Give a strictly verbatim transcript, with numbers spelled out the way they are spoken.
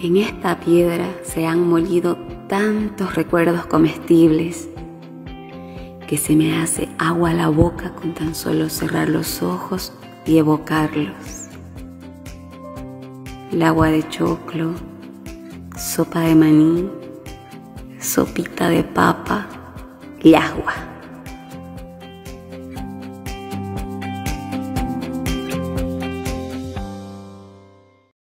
En esta piedra se han molido tantos recuerdos comestibles que se me hace agua a la boca con tan solo cerrar los ojos y evocarlos. El agua de choclo, sopa de maní, sopita de papa y agua.